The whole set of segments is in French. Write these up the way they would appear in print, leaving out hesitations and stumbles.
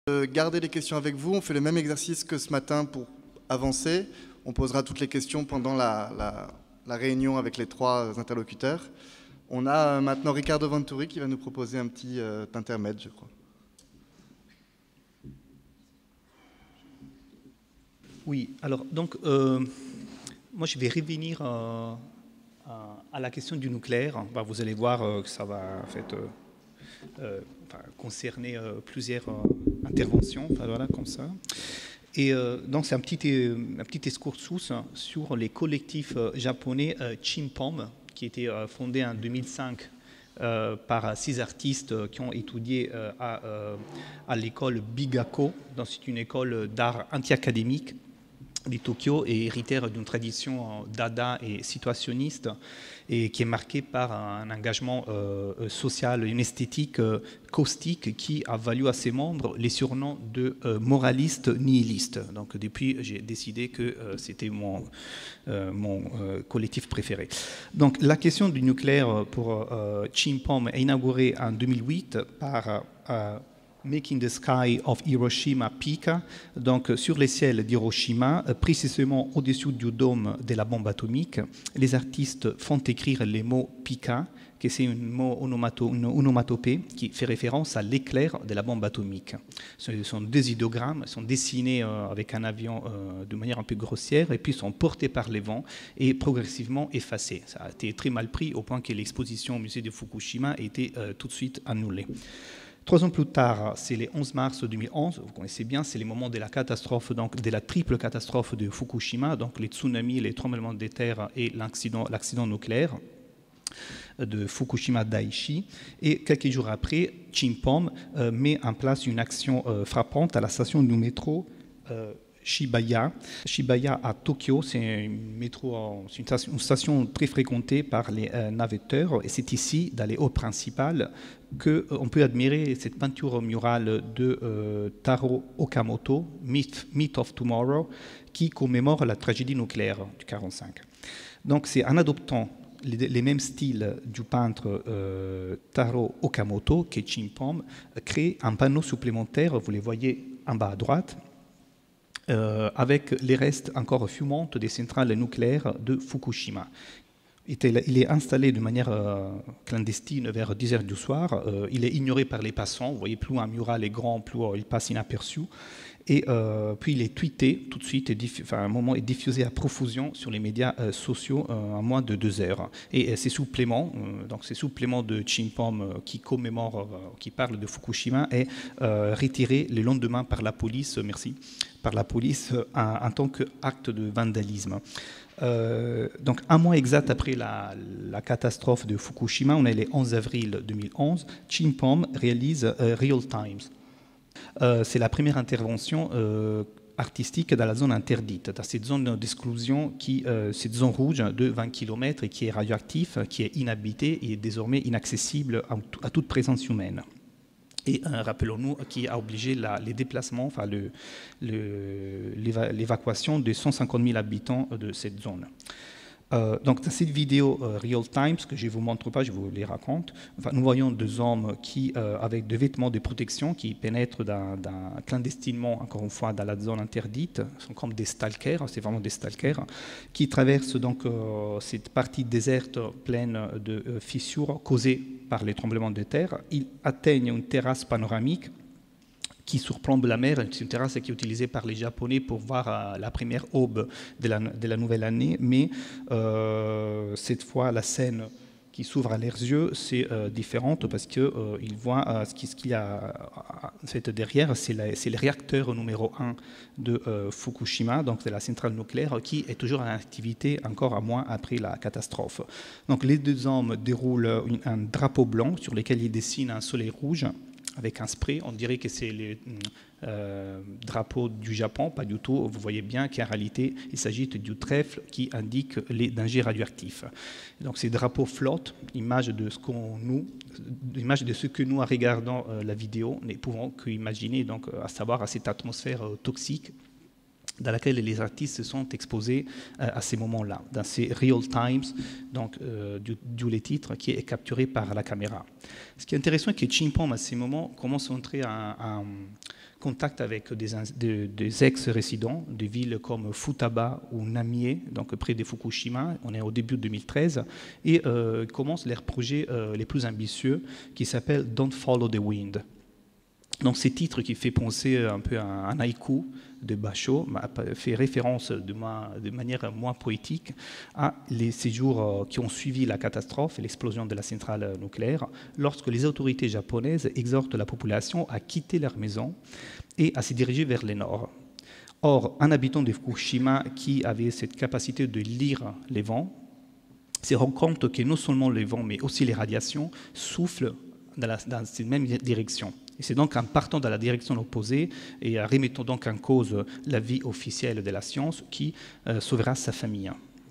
Garder les questions avec vous. On fait le même exercice que ce matin pour avancer. On posera toutes les questions pendant la réunion avec les trois interlocuteurs. On a maintenant Ricardo Venturi qui va nous proposer un petit intermède, je crois. Oui, alors donc moi je vais revenir à la question du nucléaire. Vous allez voir que ça va en fait concerner plusieurs interventions, voilà, comme ça. Et donc c'est un petit excursus sur les collectifs japonais Chimpom, qui était fondé en 2005 par 6 artistes qui ont étudié à l'école Bigako. C'est une école d'art anti-académique de Tokyo et héritière d'une tradition dada et situationniste et qui est marquée par un engagement social, une esthétique caustique qui a valu à ses membres les surnoms de moralistes nihilistes. Donc depuis, j'ai décidé que c'était mon collectif préféré. Donc la question du nucléaire pour Chimpom est inaugurée en 2008 par Making the Sky of Hiroshima Pika, donc sur les ciels d'Hiroshima, précisément au-dessus du dôme de la bombe atomique. Les artistes font écrire les mots Pika, que c'est une onomatopée qui fait référence à l'éclair de la bombe atomique. Ce sont deux idéogrammes, sont dessinés avec un avion de manière un peu grossière et puis sont portés par les vents et progressivement effacés. Ça a été très mal pris au point que l'exposition au musée de Fukushima a été tout de suite annulée. 3 ans plus tard, c'est le 11 mars 2011, vous connaissez bien, c'est le moment de la catastrophe, donc de la triple catastrophe de Fukushima, donc les tsunamis, les tremblements de terre et l'accident nucléaire de Fukushima Daiichi. Et quelques jours après, Chimpom met en place une action frappante à la station du métro Shibaya. Shibaya à Tokyo, c'est une station très fréquentée par les navetteurs et c'est ici, dans les halls principales, qu'on peut admirer cette peinture murale de Taro Okamoto, Myth of Tomorrow, qui commémore la tragédie nucléaire du 1945. Donc c'est en adoptant les mêmes styles du peintre Taro Okamoto que Chimpom crée un panneau supplémentaire, vous les voyez en bas à droite, avec les restes encore fumantes des centrales nucléaires de Fukushima. Il est installé de manière clandestine vers 10 heures du soir. Il est ignoré par les passants. Vous voyez, plus un mural est grand, plus il passe inaperçu. Et puis il est tweeté tout de suite, un moment est diffusé à profusion sur les médias sociaux en moins de 2 heures. Et ces suppléments, donc ces suppléments de Chimpom qui commémorent, qui parlent de Fukushima, est retiré le lendemain par la police, par la police en tant qu'acte de vandalisme. Donc un mois exact après la catastrophe de Fukushima, on est le 11 avril 2011, Chimpom réalise Real Times. C'est la première intervention artistique dans la zone interdite, dans cette zone d'exclusion, cette zone rouge de 20 km et qui est radioactif, qui est inhabité et désormais inaccessible à toute présence humaine. Et rappelons-nous qui a obligé les déplacements, l'évacuation de 150 000 habitants de cette zone. Donc dans cette vidéo Real Times, que je ne vous montre pas, je vous les raconte, nous voyons 2 hommes qui, avec des vêtements de protection, qui pénètrent clandestinement, encore une fois, dans la zone interdite, sont comme des stalkers, c'est vraiment des stalkers, qui traversent donc cette partie déserte pleine de fissures causées par les tremblements de terre. Ils atteignent une terrasse panoramique qui surplombe la mer. C'est une terrasse qui est utilisée par les Japonais pour voir la première aube de la nouvelle année, mais cette fois, la scène qui s'ouvre à leurs yeux, c'est différente parce qu'ils voient ce qu'il y a en fait, derrière, c'est le réacteur numéro 1 de Fukushima, donc c'est la centrale nucléaire qui est toujours en activité encore un mois après la catastrophe. Donc les 2 hommes déroulent un drapeau blanc sur lequel ils dessinent un soleil rouge avec un spray. On dirait que c'est le drapeau du Japon, pas du tout. Vous voyez bien qu'en réalité, il s'agit du trèfle qui indique les dangers radioactifs. Donc ces drapeaux flottent, image de ce que nous, en regardant la vidéo, ne pouvons qu'imaginer, donc, à savoir à cette atmosphère toxique dans laquelle les artistes se sont exposés à ces moments-là, dans ces real times, donc d'où les titres, qui est capturé par la caméra. Ce qui est intéressant, c'est que Chimpom, à ces moments, commence à entrer contact avec des ex-résidents de villes comme Futaba ou Namie, donc près de Fukushima. On est au début de 2013 et commencent leurs projets les plus ambitieux qui s'appellent Don't Follow the Wind. Donc, ce titre qui fait penser un peu à un haïku de Basho fait référence de manière moins poétique à les séjours qui ont suivi la catastrophe et l'explosion de la centrale nucléaire, lorsque les autorités japonaises exhortent la population à quitter leur maison et à se diriger vers le nord. Or, un habitant de Fukushima qui avait cette capacité de lire les vents se rend compte que non seulement les vents, mais aussi les radiations soufflent dans cette même direction. Et c'est donc en partant dans la direction opposée et en remettant donc en cause la vie officielle de la science qui sauvera sa famille.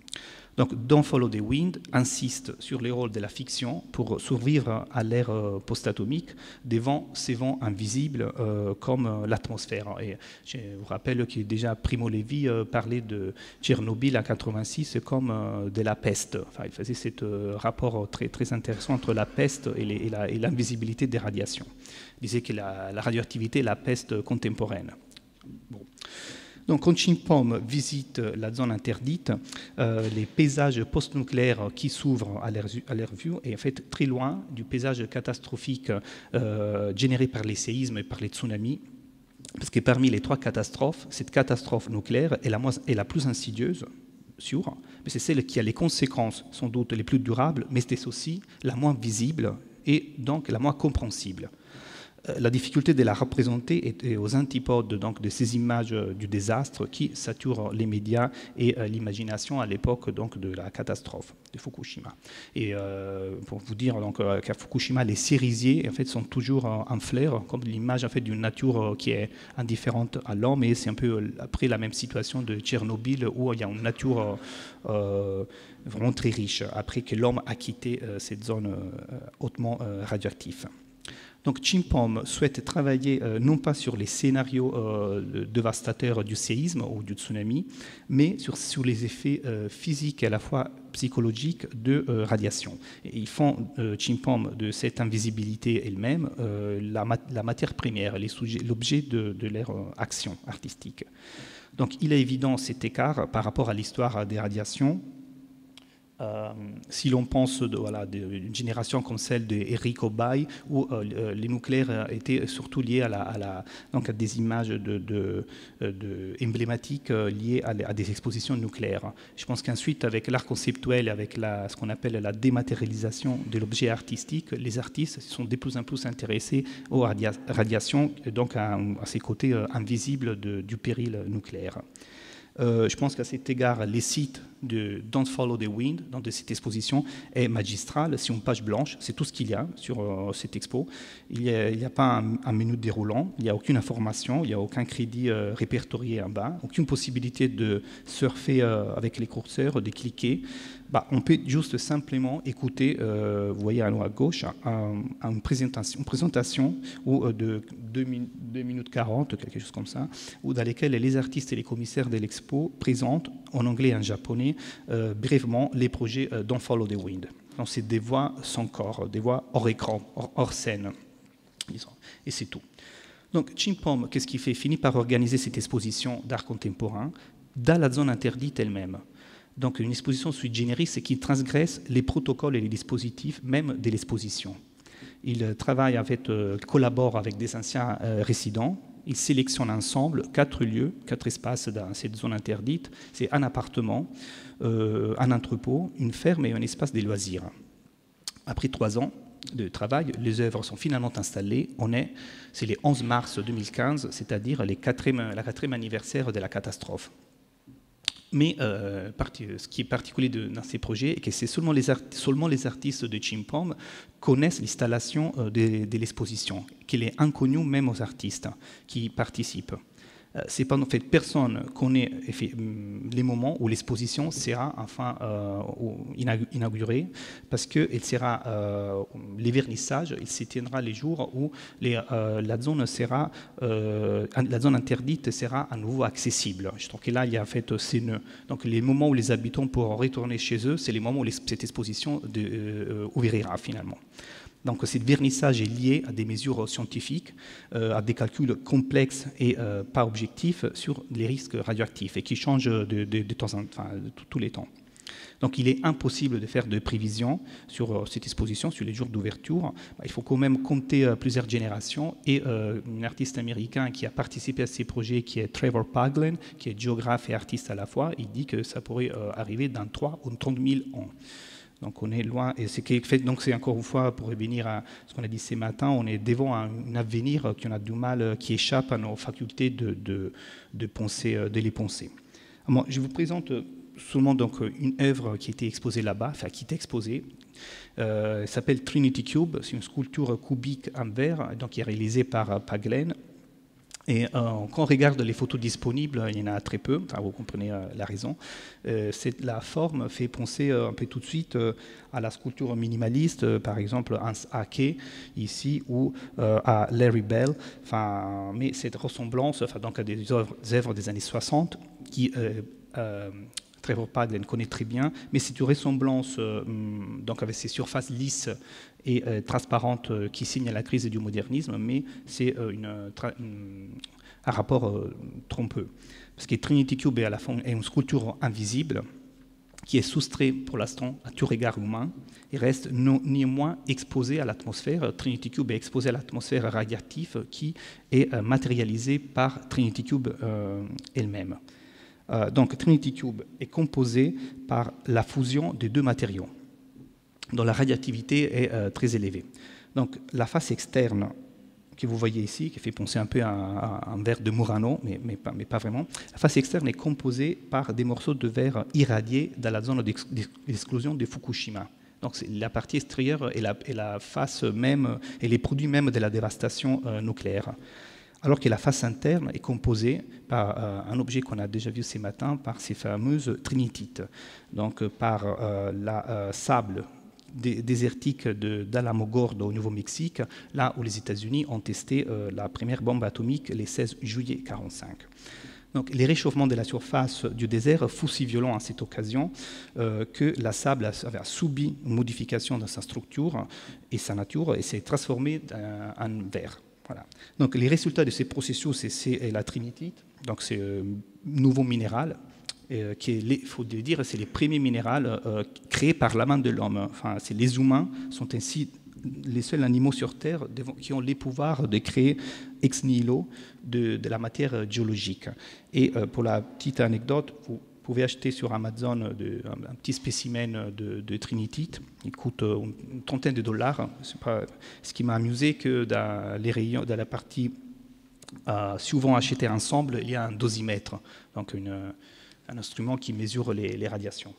Donc, Don't Follow the Wind insiste sur le rôle de la fiction pour survivre à l'ère post-atomique devant ces vents invisibles comme l'atmosphère. Et je vous rappelle que déjà Primo Levi parlait de Tchernobyl en 86 comme de la peste. Enfin, il faisait ce rapport très, très intéressant entre la peste et l'invisibilité des radiations. Il disait que la radioactivité est la peste contemporaine. Bon. Donc, quand Chimpom visite la zone interdite, les paysages post-nucléaires qui s'ouvrent à leur vue est en fait très loin du paysage catastrophique généré par les séismes et par les tsunamis. Parce que parmi les trois catastrophes, cette catastrophe nucléaire est la plus insidieuse, sûre, mais c'est celle qui a les conséquences sans doute les plus durables, mais c'est aussi la moins visible et donc la moins compréhensible. La difficulté de la représenter est aux antipodes donc, de ces images du désastre qui saturent les médias et l'imagination à l'époque donc, de la catastrophe de Fukushima. Et pour vous dire qu'à Fukushima, les cerisiers en fait, sont toujours en fleurs, comme l'image en fait, d'une nature qui est indifférente à l'homme, et c'est un peu après la même situation de Tchernobyl où il y a une nature vraiment très riche, après que l'homme a quitté cette zone hautement radioactive. Donc Chimpom souhaite travailler non pas sur les scénarios dévastateurs du séisme ou du tsunami, mais sur les effets physiques et à la fois psychologiques de radiation. Et ils font Chimpom de cette invisibilité elle-même la matière première, l'objet de leur action artistique. Donc il est évident cet écart par rapport à l'histoire des radiations. Si l'on pense d'une génération comme celle d'Eric Obey, où les nucléaires étaient surtout liés donc à des images emblématiques liées à des expositions nucléaires. Je pense qu'ensuite, avec l'art conceptuel, avec ce qu'on appelle la dématérialisation de l'objet artistique, les artistes sont de plus en plus intéressés aux radiations, donc à ces côtés invisibles du péril nucléaire. Je pense qu'à cet égard, les sites de Don't Follow the Wind, de cette exposition, est magistral. C'est une page blanche, c'est tout ce qu'il y a sur cette expo. Il n'y a pas un menu déroulant, il n'y a aucune information, il n'y a aucun crédit répertorié en bas, aucune possibilité de surfer avec les curseurs, de cliquer. On peut juste simplement écouter, vous voyez à gauche, une présentation de 2 minutes 40, quelque chose comme ça, dans lesquelles les artistes et les commissaires de l'expo présentent, en anglais et en japonais, brièvement les projets Don't Follow the Wind. Donc c'est des voix sans corps, des voix hors écran, hors scène. Et c'est tout. Donc Chimpom, qu'est-ce qu'il fait? Finit par organiser cette exposition d'art contemporain dans la zone interdite elle-même. Donc une exposition sui generis qui transgresse les protocoles et les dispositifs même de l'exposition. Il travaille collabore avec des anciens résidents. Il sélectionne ensemble 4 lieux, 4 espaces dans cette zone interdite. C'est un appartement, un entrepôt, une ferme et un espace des loisirs. Après 3 ans de travail, les œuvres sont finalement installées. C'est le 11 mars 2015, c'est-à-dire la 4e anniversaire de la catastrophe. Mais ce qui est particulier dans ces projets est que c'est seulement les artistes de Chimpom connaissent l'installation de l'exposition, qu'elle est inconnue même aux artistes qui participent. C'est pas en fait personne connaît les moments où l'exposition sera enfin inaugurée, parce que les vernissages, il se tiendra les jours où la zone interdite sera à nouveau accessible. Je trouve que là il y a en fait ces nœuds. Donc les moments où les habitants pourront retourner chez eux, c'est les moments où cette exposition ouvrira finalement. Donc, ce vernissage est lié à des mesures scientifiques, à des calculs complexes et pas objectifs sur les risques radioactifs et qui changent de temps en temps, tous les temps. Donc, il est impossible de faire de prévisions sur cette exposition, sur les jours d'ouverture. Il faut quand même compter plusieurs générations. Et un artiste américain qui a participé à ces projets, qui est Trevor Paglen, qui est géographe et artiste à la fois, il dit que ça pourrait arriver dans 3 ou 30 000 ans. Donc, on est loin. Et donc, c'est encore une fois, pour revenir à ce qu'on a dit ce matin, on est devant un avenir qui on a du mal, qui échappe à nos facultés de les penser. Alors, je vous présente seulement donc une œuvre qui a été exposée là-bas, enfin qui est exposée. Elle s'appelle Trinity Cube, c'est une sculpture cubique en verre, donc qui est réalisée par Paglen. Et quand on regarde les photos disponibles, il y en a très peu, vous comprenez la raison. La forme fait penser un peu tout de suite à la sculpture minimaliste, par exemple Hans Haacke ici, ou à Larry Bell. Mais cette ressemblance, donc à des œuvres des années 60 qui Trevor Paglen connaît très bien, mais c'est une ressemblance donc avec ces surfaces lisses et transparentes qui signent la crise du modernisme, mais c'est un rapport trompeux. Parce que Trinity Cube est à la fin est une sculpture invisible qui est soustraite pour l'instant à tout regard humain et reste néanmoins exposée à l'atmosphère. Trinity Cube est exposée à l'atmosphère radiative qui est matérialisée par Trinity Cube elle-même. Donc Trinity Cube est composé par la fusion de deux matériaux dont la radioactivité est très élevée. Donc la face externe que vous voyez ici, qui fait penser un peu à un verre de Murano, mais pas vraiment, la face externe est composée par des morceaux de verre irradiés dans la zone d'explosion de Fukushima. Donc c'est la partie extérieure et la face même, et les produits même de la dévastation nucléaire. Alors que la face interne est composée par un objet qu'on a déjà vu ce matin, par ces fameuses trinitites, donc par la sable désertique d'Alamogordo au Nouveau-Mexique, là où les États-Unis ont testé la première bombe atomique le 16 juillet 1945. Donc, les réchauffements de la surface du désert furent si violents à cette occasion que la sable a subi une modification dans sa structure et sa nature et s'est transformée en verre. Voilà. Donc, les résultats de ces processus, c'est la trinitite, donc c'est un nouveau minéral, qui il faut dire, c'est les premiers minéraux créés par la main de l'homme. Enfin, les humains sont ainsi les seuls animaux sur Terre qui ont les pouvoirs de créer ex nihilo de la matière géologique. Et pour la petite anecdote, vous pouvez acheter sur Amazon un petit spécimen de trinitite. Il coûte une trentaine de dollars. C'est pas ce qui m'a amusé que dans les rayons, dans la partie souvent achetée ensemble, il y a un dosimètre, donc un instrument qui mesure les radiations.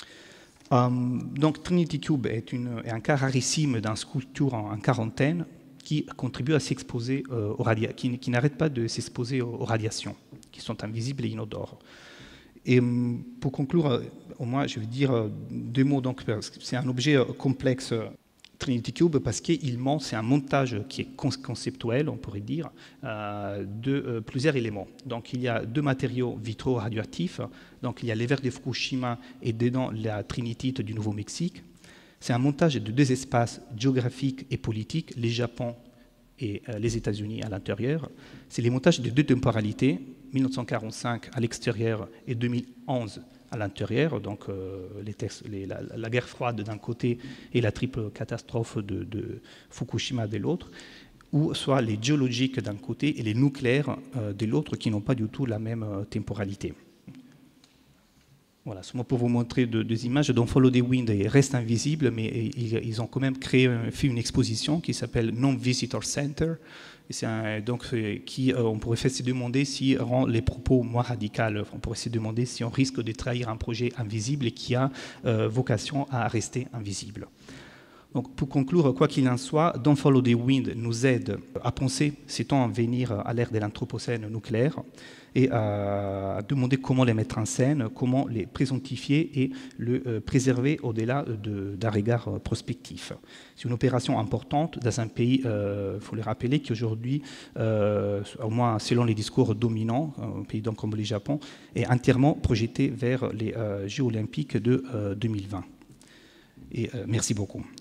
Donc Trinity Cube est un cas rarissime d'une sculpture en quarantaine qui contribue à s'exposer qui n'arrête pas de s'exposer aux radiations, qui sont invisibles et inodores. Et pour conclure, au moins, je vais dire deux mots. Donc, c'est un objet complexe, Trinity Cube, parce qu'il monte, c'est un montage qui est conceptuel, on pourrait dire, de plusieurs éléments. Donc, il y a deux matériaux vitraux radioactifs. Donc, il y a les verres de Fukushima et dedans la trinitite du Nouveau-Mexique. C'est un montage de deux espaces géographiques et politiques, les Japon et les États-Unis à l'intérieur. C'est les montages de deux temporalités, 1945 à l'extérieur et 2011 à l'intérieur, donc la guerre froide d'un côté et la triple catastrophe de Fukushima de l'autre, ou soit les géologiques d'un côté et les nucléaires de l'autre qui n'ont pas du tout la même temporalité. Voilà, seulement pour vous montrer deux images. Donc Follow the Wind reste invisible, mais ils ont quand même fait une exposition qui s'appelle Non-Visitor Center. On pourrait se demander si rend les propos moins radicaux. On pourrait se demander si on risque de trahir un projet invisible et qui a vocation à rester invisible. Donc, pour conclure, quoi qu'il en soit, Don't Follow the Wind nous aide à penser ces temps à venir à l'ère de l'anthropocène nucléaire et à demander comment les mettre en scène, comment les présentifier et le préserver au-delà d'un regard prospectif. C'est une opération importante dans un pays, il faut le rappeler, qui aujourd'hui, au moins selon les discours dominants, un pays donc comme le Japon, est entièrement projeté vers les Jeux olympiques de 2020. Et merci beaucoup.